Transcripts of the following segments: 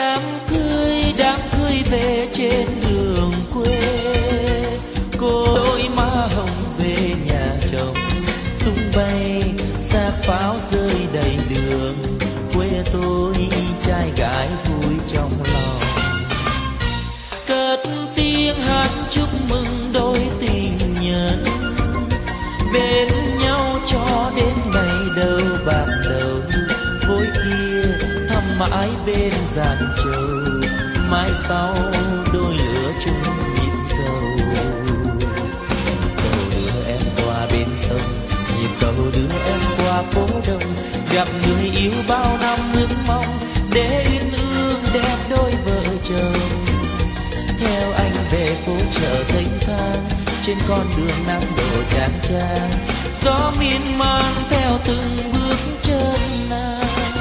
Đám cưới về trên đường quê, cô đôi má hồng về nhà chồng. Tung bay xác pháo rơi đầy đường, quê tôi trai gái vui trong lòng. Cất tiếng hát chúc mừng đôi tình nhân, bên nhau cho đến ngày đầu bạc đầu. Phối kia thăm mãi bên giàn trầu, mai sau đôi lửa chung nhịp cầu. Cầu đưa em qua bên sông, nhịp cầu đưa em qua phố đông. Gặp người yêu bao năm ước mong, để uyên ương đẹp đôi vợ chồng. Theo anh về phố chợ thênh thang, trên con đường nắng đổ chang chang. Gió miên man theo từng bước chân nàng.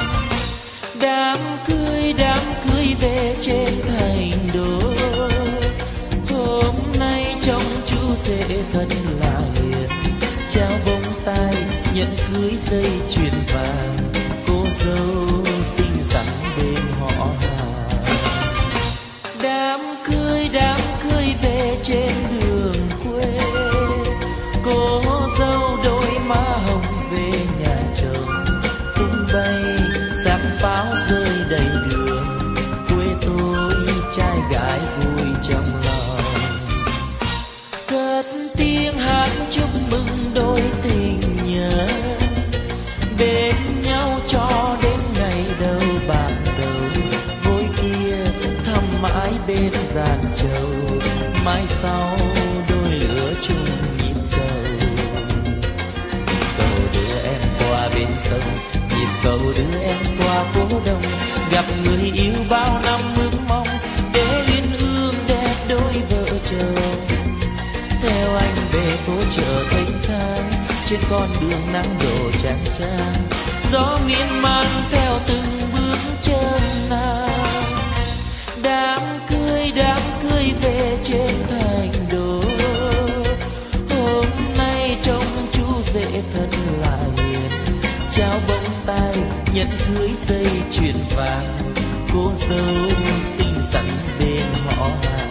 Đám cưới về trên thành đô. Hôm nay trông chú rể thật là hiền, trao bông tai nhận cưới dây chuyền vàng. Cô dâu xinh xắn bên họ hàng. Đám cưới về trên đường quê, cô dâu đôi má hồng về nhà chồng. Tung bay xác pháo rơi đầy đường, quê tôi trai gái vui trong lòng. Cất tiếng hát chúc mừng đôi tình nhân, bên nhau cho đến ngày đầu bạc đầu. Vối kia thăm mãi bên giàn trầu, mai sau đôi lửa chung nhịp cầu. Cầu đưa em qua bên sông, nhịp cầu đưa em qua phố đông. Gặp người yêu bao năm ước mong, để uyên ương đẹp đôi vợ chồng. Theo anh về phố chợ thênh thang, trên con đường nắng đổ chang chang. Gió miên man theo từng bước chân nàng. Đám cưới về trên thành đô. Hôm nay trông chú rể thật là hiền, trao bông tai nhận cưới dây chuyền vàng. Cô dâu xinh xắn bên họ hàng.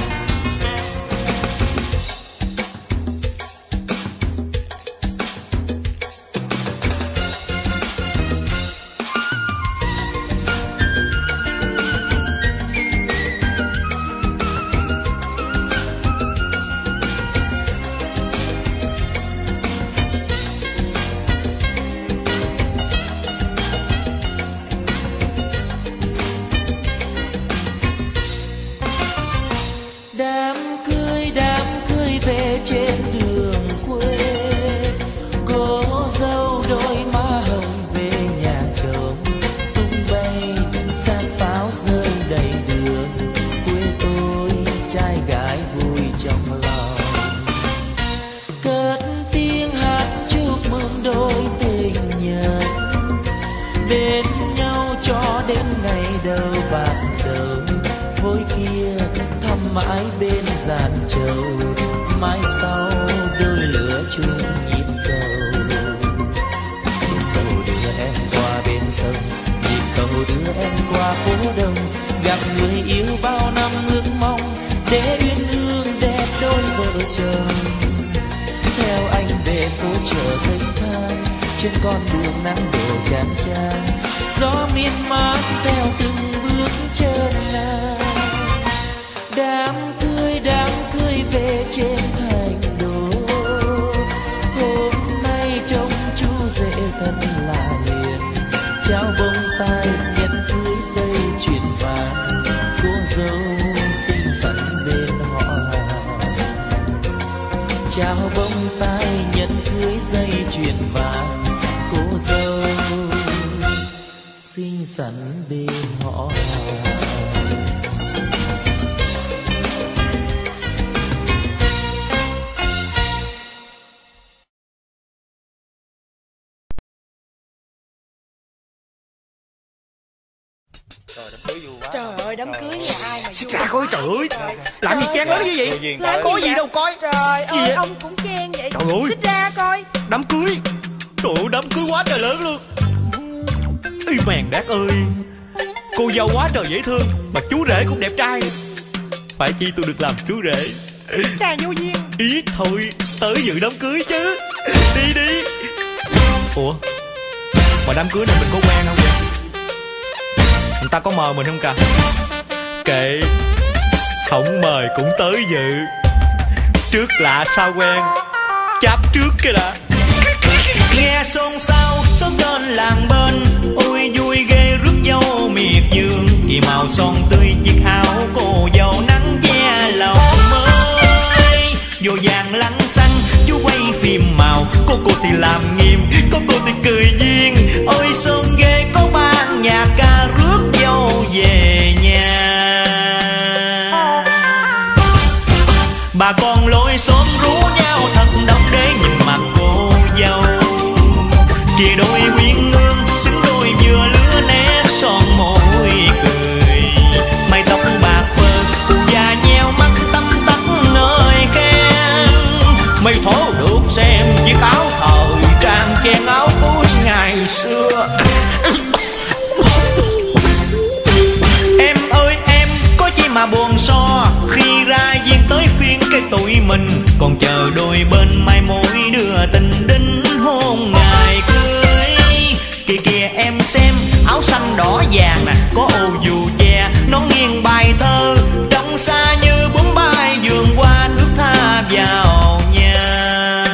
Đám cưới về trên đường quê, cô dâu đôi má hồng về nhà chồng. Tung bay xác pháo rơi đầy đường, quê tôi trai gái vui trong lòng. Cất tiếng hát chúc mừng đôi tình nhân, bên nhau cho đến ngày đầu bạc đầu. Vối kia thăm mãi bên giàn trầu, mai sau đôi lửa chung nhịp cầu. Nhịp cầu đưa em qua bên sông, nhịp cầu đưa em qua phố đông. Gặp người yêu bao năm ước mong, để uyên ương đẹp đôi vợ chồng. Theo anh về phố chợ thênh thang, trên con đường nắng đổ chang chang. Gió miên man theo từng bước chân nàng. Đám cưới về trên thành đô. Hôm nay trông chú rể thật là hiền, trao bông tai nhận cưới dây chuyền vàng. Cô dâu xinh xắn bên họ hàng. Trao bông tai nhận cưới dây chuyền vàng. Cô dâu xinh xắn bên họ hàng. Trời ơi, đám cưới nhà ai mà vui. Trời ơi, trời ơi, làm gì chen lớn như vậy? Có gì đâu coi. Trời ơi, ông cũng chen vậy. Trời ơi, xích ra coi. đám cưới. Trời ơi, đám cưới quá trời lớn luôn. Y mèn đát ơi, Cô dâu quá trời dễ thương, mà chú rể cũng đẹp trai. Phải chi tôi được làm chú rể. Chà vô duyên. Ý thôi, tới dự đám cưới chứ. Đi đi. Ủa, mà đám cưới này mình có quen không vậy? Người ta có mời mình không cả? Kệ, không mời cũng tới dự. Trước lạ sao quen, chắp trước cái đã. Nghe xôn xao xóm trên làng bên, ôi vui ghê rước dâu miệt vườn. Kỳ màu son tươi chiếc áo cô dâu nắng che lòng mới. Vô vàng lăng xăng chú quay phim màu, cô thì làm nghiêm, cô thì cười duyên. Ôi son ghê có ban nhạc ca rước dâu về nhà. Bà con lối xóm rú nhau thật đông để nhìn mặt cô dâu. Kìa đôi uyên ương xứng đôi vừa lứa nét son môi cười. Mái tóc bạc phơ và nheo mắt tăm tắt ngợi khen. Mây thố được xem chiếc áo thời trang chen áo cuối ngày xưa. Em ơi em có chi mà buồn so, khi ra duyên tới phiên cái tụi mình còn chờ đôi bên mai mối đưa tình đính hôn ngày cưới. Kìa kìa em xem áo xanh đỏ vàng nè, có ô dù che nón nghiêng bài thơ. Trong xa như bướm bay vườn qua thước tha vào nhà.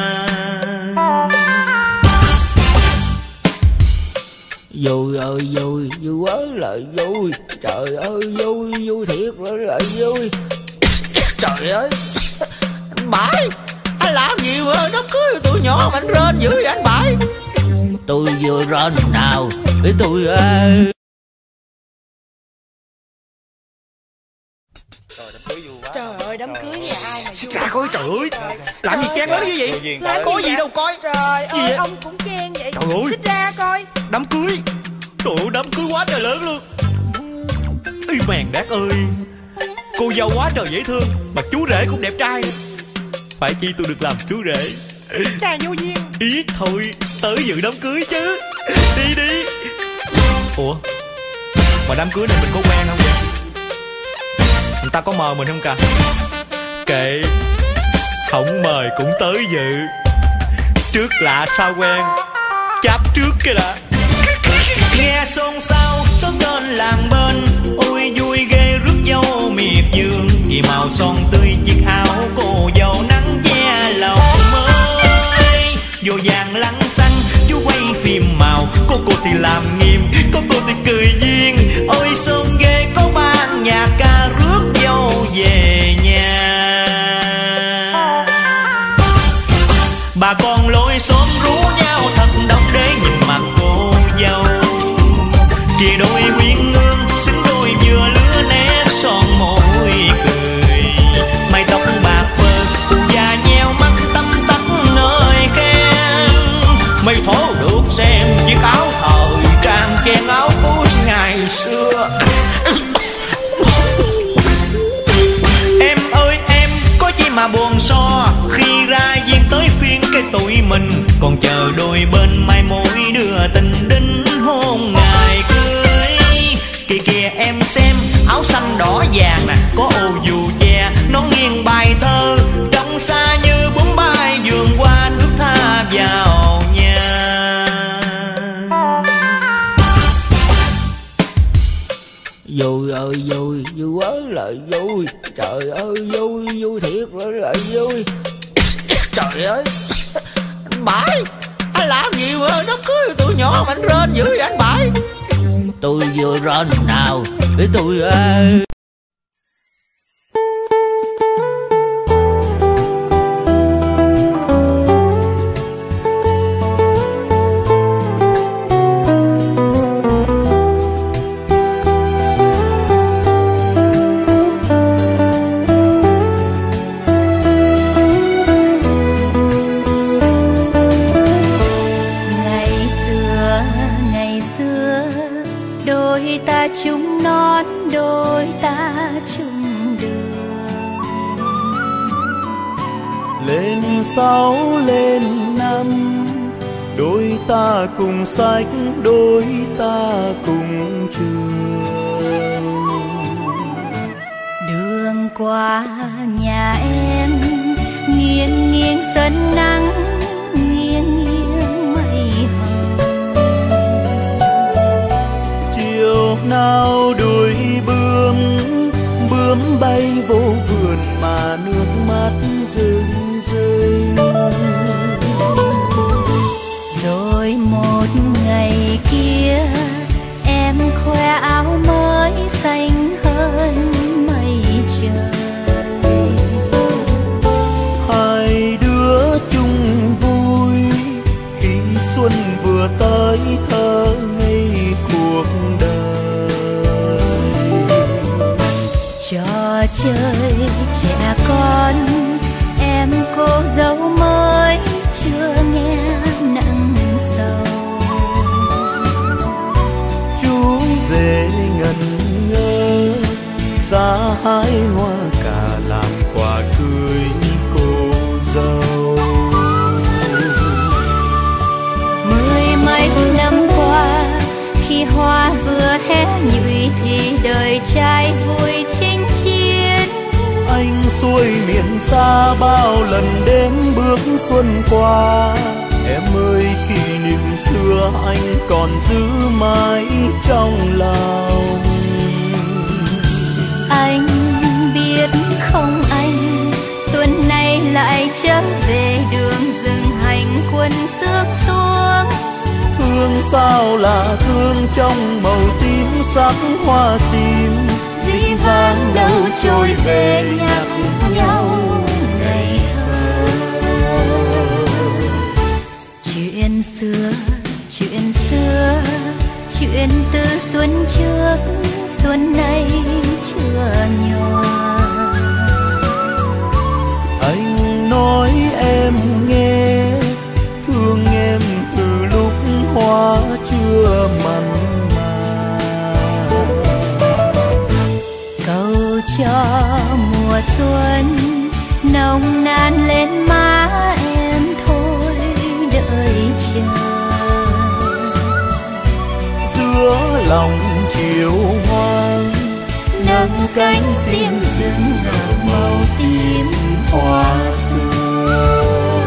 Vui ơi vui, vui quá lại vui. Trời ơi vui, vui thiệt lại vui. Trời ơi, anh Bảy, anh làm gì mà đám cưới tụi nhỏ mà anh rên dữ vậy anh Bảy? Tôi vừa rên nào để tôi Trời ơi đám cưới nhà ai mà vui. Trời ơi, trời ơi, làm gì chen lớn như vậy? Có gì đâu coi. Trời Gì ơi vậy? ông cũng chen vậy. Trời ơi. Xích ra coi. Đám cưới. Trời ơi, đám cưới quá trời lớn luôn. Ý mèn đát ơi, cô dâu quá trời dễ thương, mà chú rể cũng đẹp trai. Phải chi tôi được làm chú rể. Chà vô duyên. Ý thôi, tới dự đám cưới chứ. Đi đi. Ủa, mà đám cưới này mình có quen không vậy? Người ta có mời mình không cả? Kệ, không mời cũng tới dự. Trước lạ sao quen, chắp trước cái đã. Nghe xôn xao xóm trên làng bên, ôi vui ghê rước dâu miệt vườn. Kỳ màu son tươi chiếc áo cô dâu nắng che lòng mới. Vô vàng lăng xăng chú quay phim màu, cô thì làm nghiêm, cô thì cười duyên. Ôi son ghê có ban nhạc ca rước dâu về nhà. Bà con lối xóm rú nhau thật đông để nhìn mặt cô dâu. Kìa đôi uyên ương xứng đôi vừa lứa nét son môi cười. Mái tóc bạc phơ và nheo mắt tăm tắt ngợi khen. Mây thố được xem chiếc áo thời trang chen áo cuối ngày xưa. Em ơi em có chi mà buồn so, khi ra duyên tới phiên cái tụi mình còn chờ đôi bên mai mối đưa tình đính hôn ngày cưới. Kìa kìa em xem áo xanh đỏ vàng nè, có ô dù che nón nghiêng bài thơ. Trong xa như bướm bay vườn qua thước tha vào nhà. vui ơi vui, vui quá lại vui. Trời ơi vui, vui thiệt lại vui. Trời ơi, anh Bảy, anh làm gì mà đám cưới tụi nhỏ mà anh rên dữ vậy anh Bảy? Tôi vừa rên nào để tôi chung nón đôi ta chung đường. Lên 6 lên 5, đôi ta cùng sách, đôi ta cùng trường. qua nhà em, nghiêng nghiêng sân nắng, nghiêng nghiêng mây hồng. Chiều nào đuổi bướm, bướm bay vô vườn mà nước mắt rưng rưng. Rồi một ngày kia em khoe áo mới xanh hơn mây trời. Hai đứa chung vui khi xuân vừa tới thơ ngây cuộc đời. Trò chơi trẻ con em cô dâu mới chưa nghe nặng sầu. Chú rể ngẩn ngơ ra hái hoa cà làm quà cưới cô dâu. Mười mấy năm qua khi hoa vừa hé nhụy thì đời trai vui chinh chiến. Anh xuôi miền xa bao lần đêm bước xuân qua. Em ơi kỷ niệm xưa anh còn giữ mãi trong lòng. Anh biết không anh, xuân nay lại trở về đường rừng hành quân sương xuống. Thương sao là thương trong màu tím sắc hoa sim. Dĩ vãng đâu trôi về nhắc nhau ngày thơ. Chuyện xưa, chuyện xưa, chuyện từ xuân trước, xuân nay chưa nhòa. Anh nói em nghe, thương em từ lúc hoa chưa mặn mà. Cầu cho mùa xuân nồng nàn lên má em thôi đợi chờ. Giữa lòng chiều hoang nâng cánh sim rừng nở màu tím hoa xưa.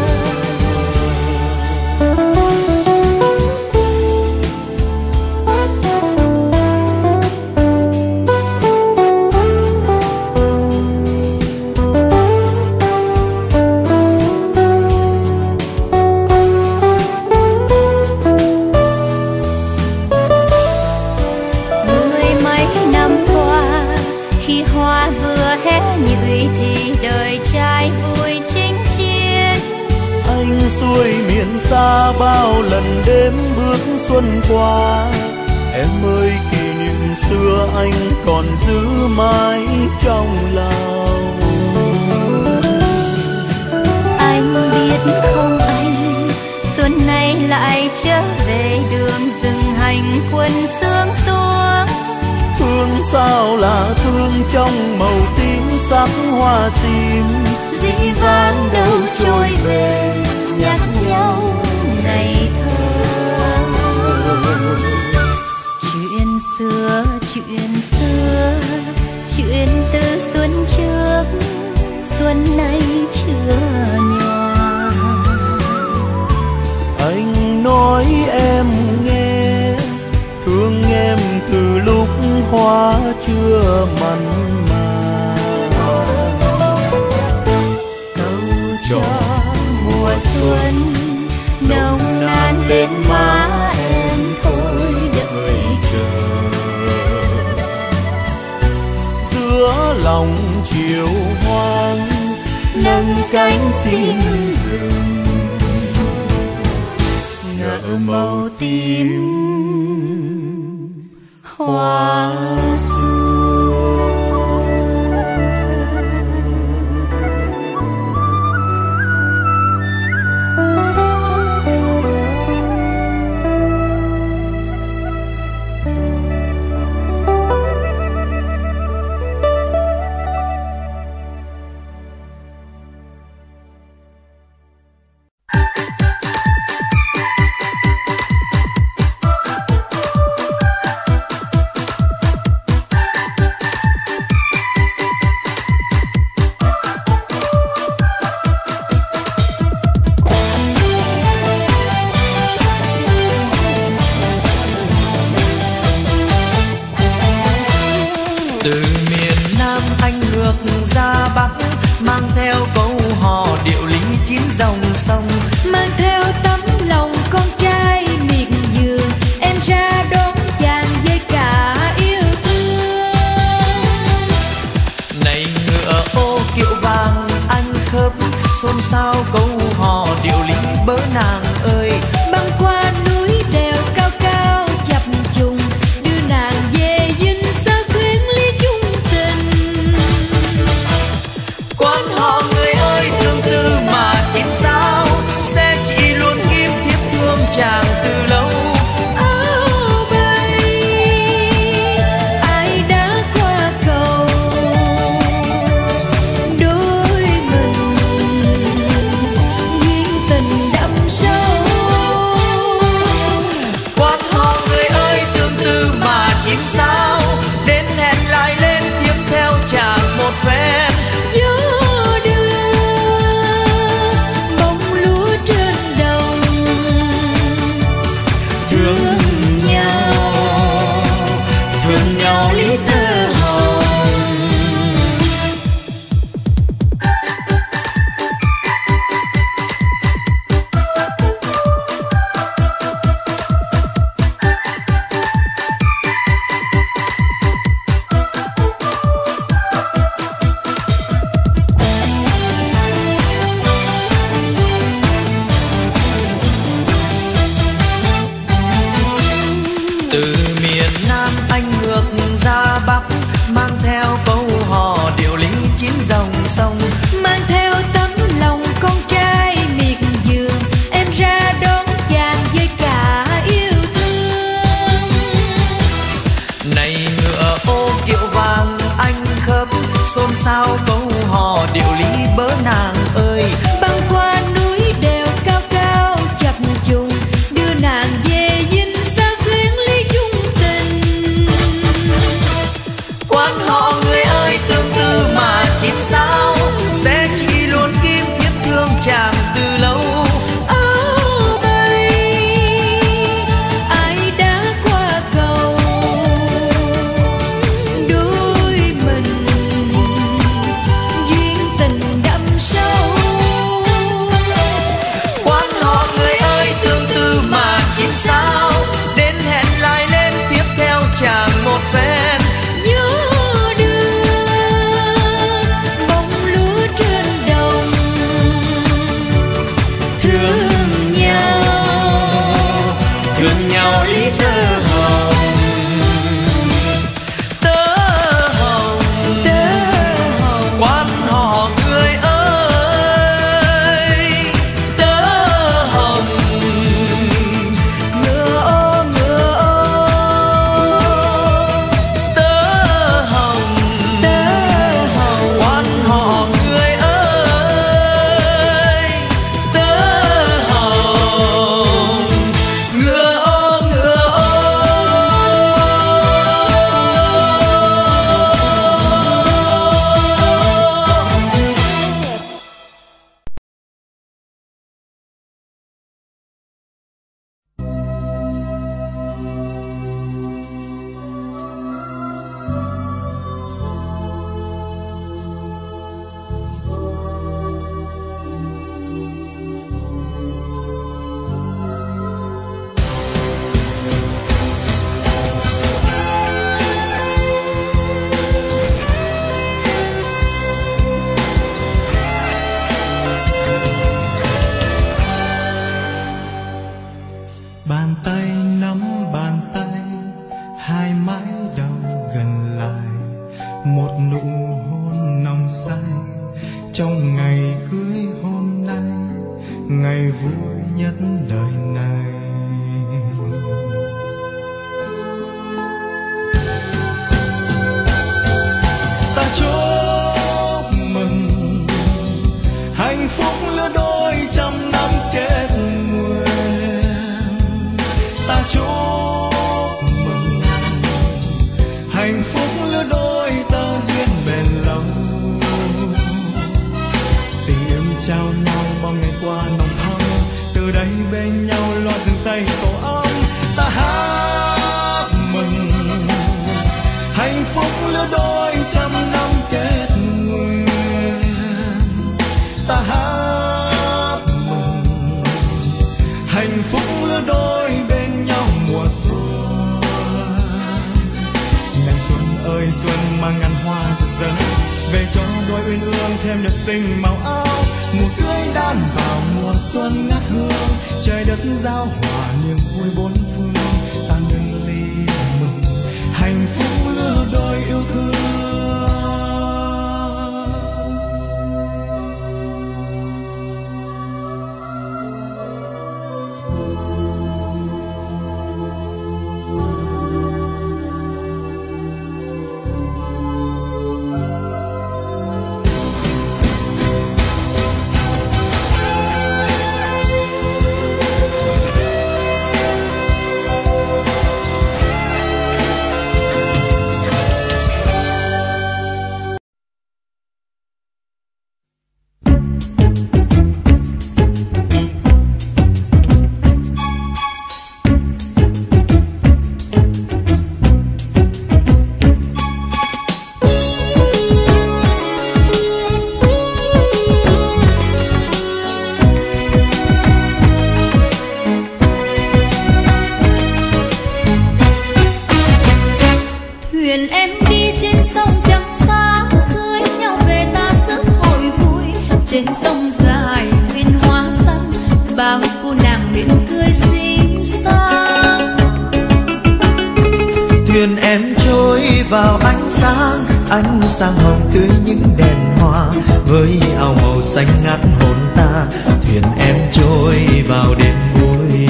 Xuôi miền xa bao lần đêm bước xuân qua. Em ơi kỷ niệm xưa anh còn giữ mãi trong lòng. Anh biết không anh, xuân nay lại trở về đường rừng hành quân sương xuống. Thương sao là thương trong màu tím sắc hoa sim. Dĩ vãng đâu trôi về nhắc nhau ngày thơ. Chuyện xưa, chuyện xưa, chuyện từ xuân trước, xuân nay chưa nhòa. Anh nói em nghe, thương em từ lúc hoa chưa mặn mà. Cầu cho mùa xuân nồng nàn lên má em thôi đợi chờ. Giữa lòng chiều hoang nâng cánh sim rừng nở màu tím hoa xưa. miền Nam anh ngược ra Bắc, mang theo câu hò điệu lý chín dòng sông, mang theo tấm lòng con trai miệt vườn, em ra đón chàng với cả yêu thương. Này ngựa ô kiệu vàng anh khớp, xôn xao câu hò điệu lý bớ nàng ơi. Băng qua núi đèo cao cao chập trùng, đưa nàng về dinh sao xuyến ly chung tình. Quan họ người ơi tương tư mà chín sao, sẽ chỉ luôn kiếm thiếp thương chàng từ lâu. Áo bay ai đã qua cầu, đôi mình duyên tình đậm sâu. Quan họ người ơi tương tư mà chín sao, đến hẹn lại lên tiếp theo chàng một phen. Gió đưa bông lúa trên đồng, Thương nhau lý tơ hồng. Từ miền Nam anh ngược ra Bắc, mang theo câu hò điệu lý chín dòng sông, mang theo tấm lòng con trai miệt vườn, em ra đón chàng với cả yêu thương. này ngựa ô kiệu vàng anh khớp, xôn xao câu hò điệu lý bớ nàng ơi. Băng qua núi đèo cao cao chập trùng, đưa nàng về dinh sao xuyến ly chung tình. Quan họ người ơi tương tư mà chín sao, sẽ chỉ luôn kiếm thiếp thương chàng từ lâu. Áo bay ai đã qua cầu, đôi mình duyên tình đậm sâu. Quan họ người ơi tương tư mà chín sao, đến hẹn lại lên tiếp theo chàng một phen. Gió đưa bông lúa trên đồng, Thương nhau lý tơ hồng. Tơ hồng, quan họ người ơi, tơ hồng. ngựa ô Tơ hồng, quan họ người ơi, tơ hồng. Ngựa ô Bàn tay nắm bàn tay, hai mái đầu gần lại, một nụ hôn nồng say trong ngày cưới hôm nay, ngày vui nhất đời này. Ta chúc mừng hạnh phúc lứa đôi trăm năm kết nguyện. Ta chúc mừng hạnh phúc lứa đôi ta duyên bền lâu. Tình yêu trao nhau bao ngày qua nồng thắm, từ đây bên nhau lo về cho đôi uyên ương thêm nhật sinh màu áo. Mùa tươi đan vào mùa xuân ngát hương, trời đất giao hòa niềm vui bốn phương. Ta nâng ly mừng hạnh phúc lứa đôi yêu thương. Sang hồng tươi những đèn hoa với áo màu xanh ngát hồn ta. Thuyền em trôi vào đêm vui.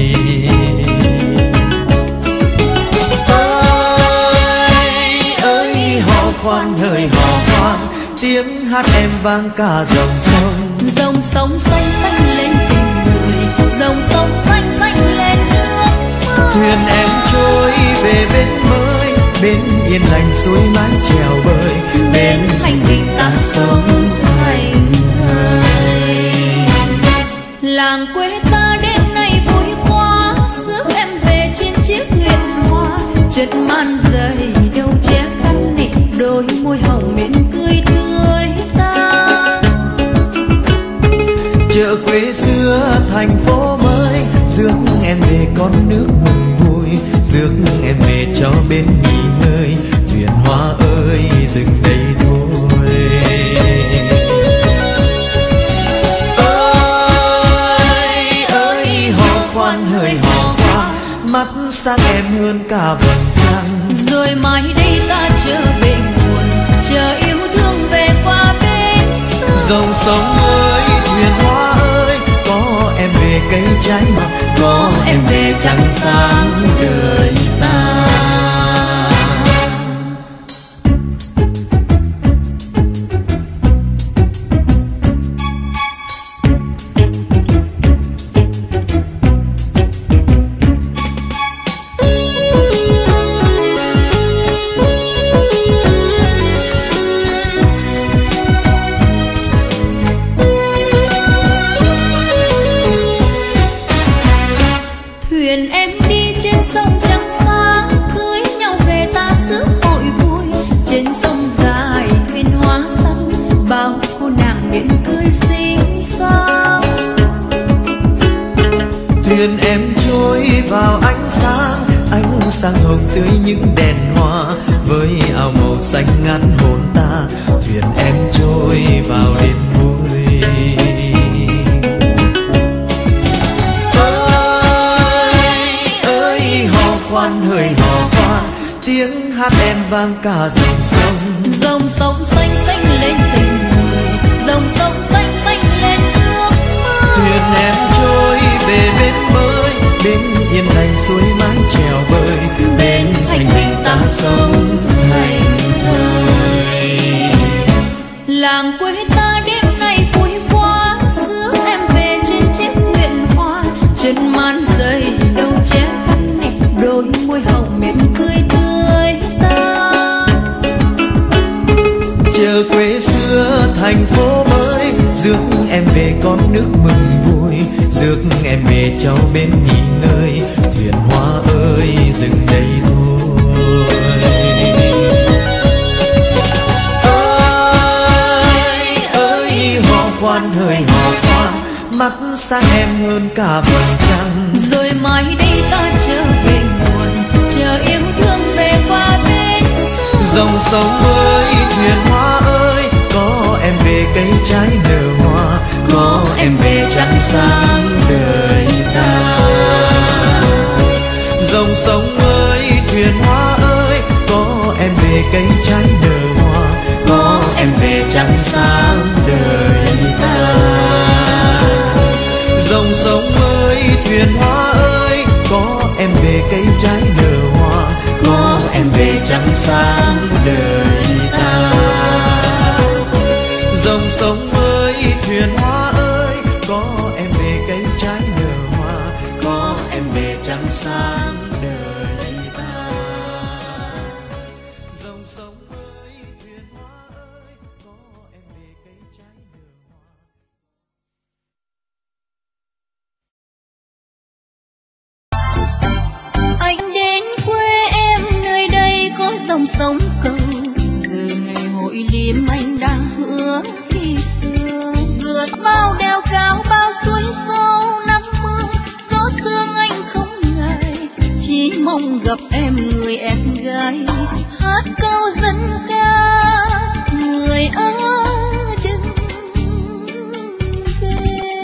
Ơi hò khoan hỡi hò khoan, tiếng hát em vang cả dòng sông. Dòng sông xanh xanh lên tình người, dòng sông xanh xanh lên nước mơ. Thuyền em trôi về bên mới, bên yên lành suối mái chèo bơi, bên thanh bình ta sống thành thời. Làng quê ta đêm nay vui quá, rước em về trên chiếc thuyền hoa. Chất man dày đâu che khăn nị, đôi môi hồng mến cười tươi ta. Chợ quê xưa thành phố mới, rước em về con nước mừng vui, rước em về cho bên nghỉ ngơi. Thuyền hoa ơi dừng đây thôi. Ơi hò khoan hỡi hò khoan, mắt sang em hơn cả vầng trăng. Rồi mai đây ta trở về nguồn, chờ yêu thương về qua bên sông. Dòng sông ơi thuyền hoa ơi, có em về cây trái mọc, có em về trăng sáng đời ta. Thuyền em đi trên sông trắng sáng, cưới nhau về ta rước hội vui. Trên sông dài thuyền hoa xanh, bao cô nàng miệng cười xinh xắn. Thuyền em trôi vào ánh sáng hồng tươi những đèn hoa, với áo màu xanh ngát hồn ta. Thuyền em trôi vào đêm vui. Ơi hò khoan hỡi hò khoan, tiếng hát em vang cả dòng sông. Dòng sông xanh xanh lên tình người, dòng sông xanh xanh lên nước mơ. Thuyền em trôi về bên mới, bên yên lành suối mái chèo bơi, bên thanh bình ta sống thành thời. Làng quê ta đêm nay vui quá, rước em về trên chiếc thuyền hoa. Chân man dày đâu che khăn nè, đôi môi hồng mến cười tươi ta. Chợ quê xưa thành phố mới, rước em về con nước mừng vui, rước em về cho bên nghỉ ngơi. Thuyền hoa ơi dừng đây thôi. Ơi hò khoan hỡi hò khoan, mắt sang em hơn cả vầng trăng. Rồi mai đây ta trở về nguồn, chờ yêu thương về qua bên sông. Dòng sông ơi thuyền hoa ơi, trăng sáng đời ta. Dòng sông ơi thuyền hoa ơi, có em về cây trái nở hoa, có em về trăng sáng đời ta. Dòng sông ơi thuyền hoa ơi, có em về cây trái nở hoa, có em về trăng sáng đời ta. Dòng sông ơi thuyền hoa ơi, có em về cây trái nở hoa. Anh đến quê em, nơi đây có dòng sông cầu. Giờ ngày hội liêm anh đang hứa khi xưa, vượt bao đèo cao bao suối sâu năm mưa. Gió sương anh không ngại, chỉ mong gặp em người em gái. Hát câu dân ca người ở đừng về.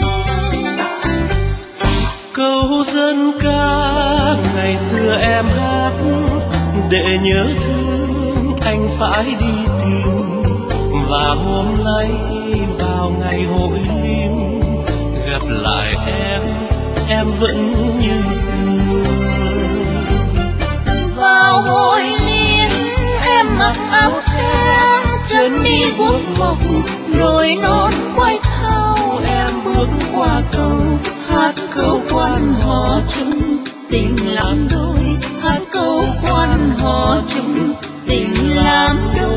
Câu dân ca ngày xưa em hát để nhớ thương anh phải đi tìm. Và hôm nay vào ngày hội liêm, gặp lại em vẫn như xưa. Vào hội liêm em mặc áo thêu, chân đi guốc mộc đôi nón quay thao. Em bước qua cầu hát câu quan họ chung tình làm đôi, hát câu quan họ chung tình làm đôi.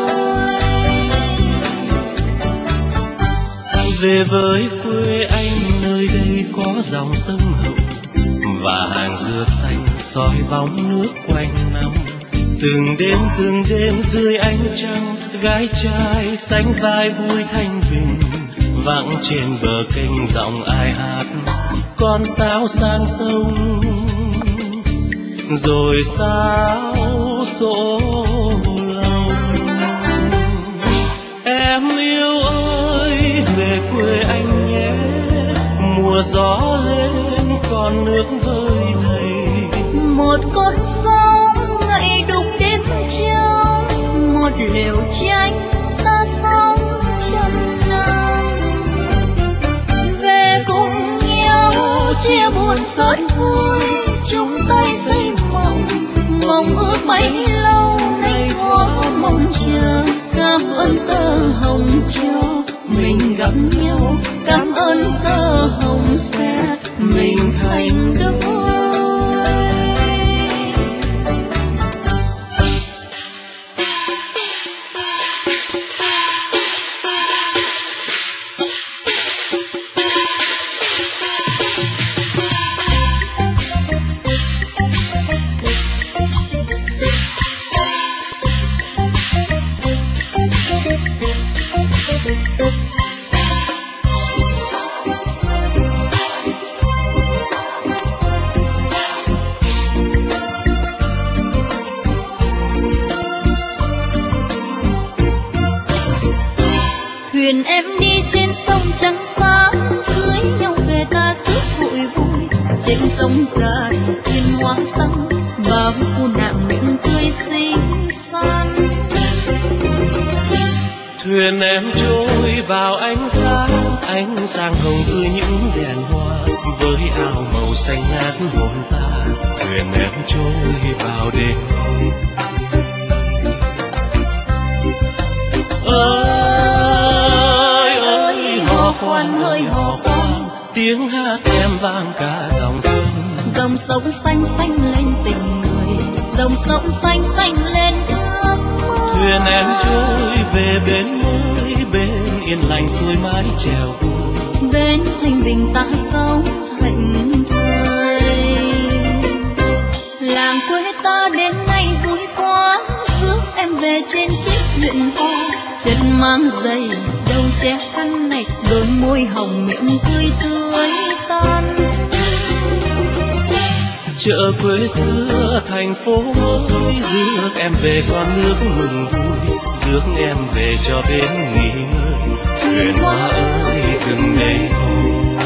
Về với quê anh, nơi đây có dòng sông Hậu và hàng dừa xanh soi bóng nước quanh năm. Từng đêm dưới ánh trăng, gái trai sánh vai vui thanh bình. Vắng trên bờ kênh giọng ai hát con sáo sang sông, rồi sáo số lòng. Em yêu ơi về quê anh nhé, mùa gió lên con nước vơi đầy. Một con sông ngậy đục đêm trăng, một lều tranh ta sống chân nam. Về cùng nhau chia buồn sớt vui, chung tay xây mộng, mong ước bấy lâu nay có mong chờ. Cảm ơn tơ hồng cho mình gặp nhau, cảm ơn tơ hồng sẽ mình thành đôi. Thuyền em đi trên sông trắng sáng, cưới nhau về ta rước hội vui. Trên sông dài thuyền hoa xanh, bao cô nàng miệng tươi xinh xắn. Thuyền em trôi vào ánh sáng hồng tươi những đèn hoa. Với áo màu xanh ngát hồn ta, thuyền em trôi vào đêm hồng. Ơi hò khoan ơi hò khoan, tiếng hát em vang cả dòng sông. Dòng sông xanh xanh lên tình người, dòng sông xanh xanh lên ước mơ. Thuyền em trôi về bên mới, bên yên lành xuôi mái chèo vui. Bên thanh bình ta sống hạnh thơi. Làng quê ta đêm nay vui quá, rước em về trên chiếc thuyền hoa. Chân mang giày, đầu che khăn nạch, đôi môi hồng miệng tươi tươi tan. Chợ quê xưa thành phố mới, rước em về con nước mừng vui, rước em về cho bến nghỉ ngơi. Thuyền hoa ơi dừng đây thôi.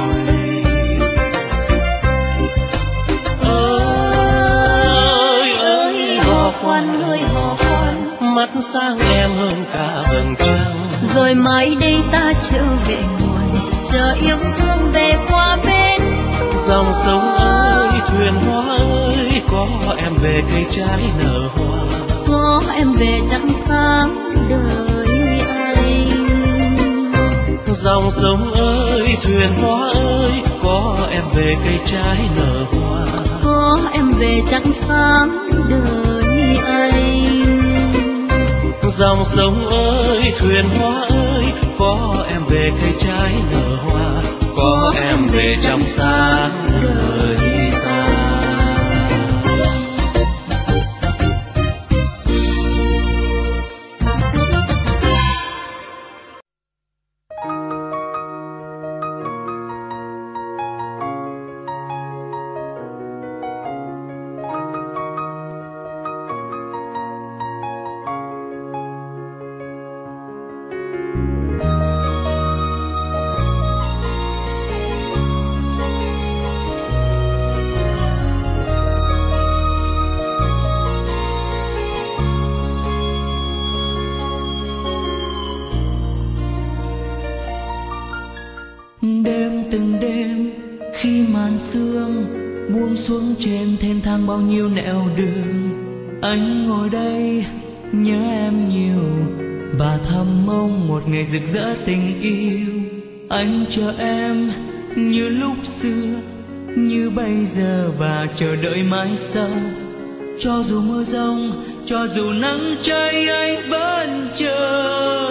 Ơi hò khoan ơi hò khoan, mắt sáng em hơn cả vầng trăng. rồi mai đây ta trở về nguồn, chờ yêu thương về qua bên sông. Dòng sông ơi, thuyền hoa ơi, có em về cây trái nở hoa, có em về trăng sáng đời anh. Dòng sông ơi, thuyền hoa ơi, có em về cây trái nở hoa, có em về trăng sáng đời anh. Dòng sông ơi, thuyền hoa ơi, có em về cây trái nở hoa, có em về trăng sáng đời ta. Đêm từng đêm khi màn sương buông xuống trên thênh thang bao nhiêu nẻo đường, anh ngồi đây nhớ em nhiều và thầm mong một ngày rực rỡ tình yêu. Anh chờ em như lúc xưa, như bây giờ và chờ đợi mãi sau. Cho dù mưa giông, cho dù nắng cháy, anh vẫn chờ.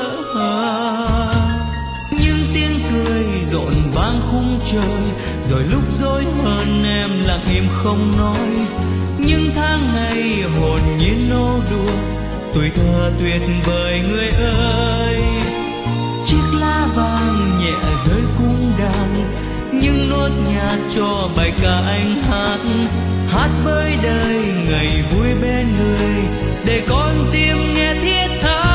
Rộn vang khung trời, rồi lúc dối hơn em lặng im không nói. Những tháng ngày hồn nhiên nô đùa, tuổi thơ tuyệt vời người ơi. Chiếc lá vàng nhẹ rơi cung đàn, những nốt nhạc cho bài ca anh hát. Hát với đời ngày vui bên người, để con tim nghe thiết tha.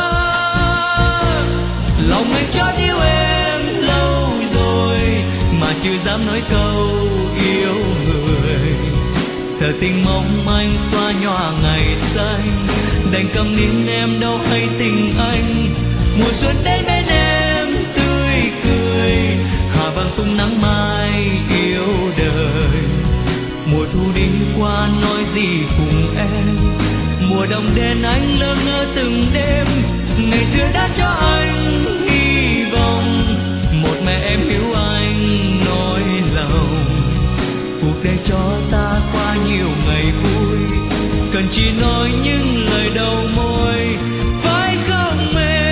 Lòng anh chót yêu em lâu rồi, mà chưa dám nói câu yêu người. Sợ tình mong anh xóa nhòa ngày xanh, đành câm nín em đâu hay tình anh. Mùa xuân đến bên em tươi cười, hà vàng tung nắng mai yêu đời. Mùa thu đi qua nói gì cùng em, mùa đông đến anh lơ ngơ từng đêm. Ngày xưa đã cho anh hy vọng, một mẹ em hiểu anh nói lòng. Cuộc đời cho ta qua nhiều ngày vui, cần chỉ nói những lời đầu môi, phải không em?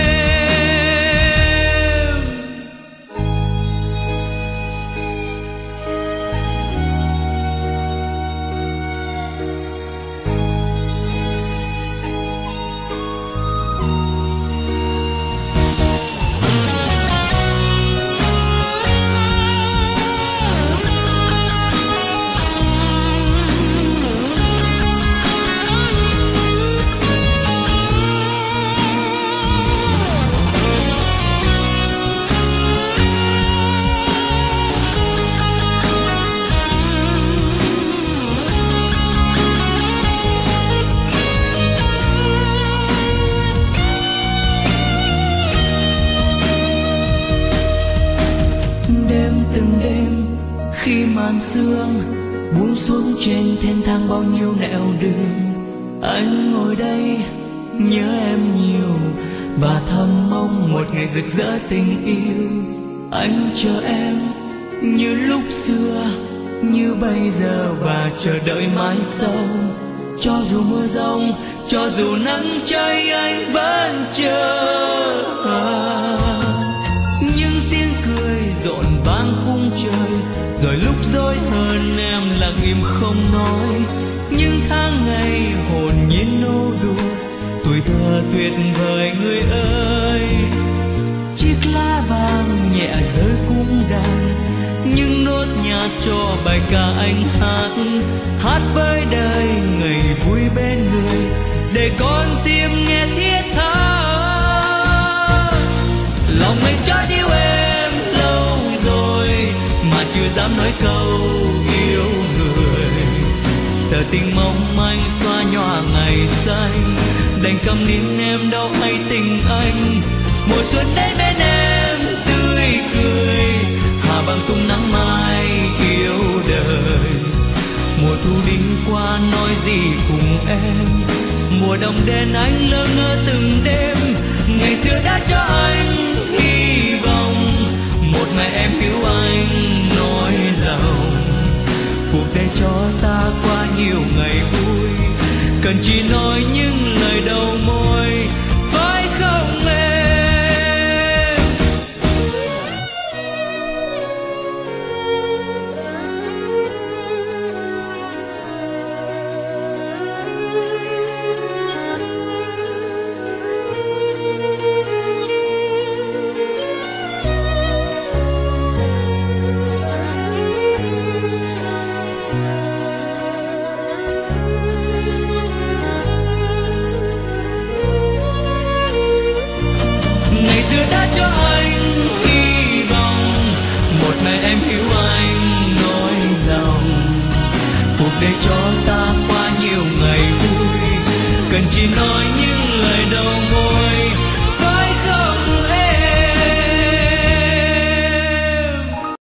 Sương buông xuống trên thênh thang bao nhiêu nẻo đường, anh ngồi đây nhớ em nhiều và thầm mong một ngày rực rỡ tình yêu. Anh chờ em như lúc xưa, như bây giờ và chờ đợi mãi sau. Cho dù mưa giông, cho dù nắng cháy, anh vẫn chờ. Những tiếng cười rộn vang khung trời, rồi lúc dối hơn em lặng im không nói. Những tháng ngày hồn nhiên nô đùa, tuổi thơ tuyệt vời người ơi. Chiếc lá vàng nhẹ rơi cung đàn, những nốt nhạc cho bài ca anh hát. Hát với đời ngày vui bên người, để con tim nghe thiết tha. Lòng anh chót yêu em lâu rồi, mà chưa dám nói câu yêu người. Sợ tình mong anh xóa nhòa ngày xanh, đành câm nín em đâu hay tình anh. mùa xuân đến bên em tươi cười, hạ bằng tung nắng mai yêu đời. Mùa thu đi qua nói gì cùng em, mùa đông đến anh lơ ngơ từng đêm. Ngày xưa đã cho anh hy vọng, một ngày em hiểu anh nói lòng. Cuộc đời cho ta qua nhiều ngày vui, cần chỉ nói những lời đầu môi, phải không em? Đã cho anh hy vọng, một ngày em hiểu anh nói lòng. Cuộc đời cho ta qua nhiều ngày vui, cần chỉ nói những lời đầu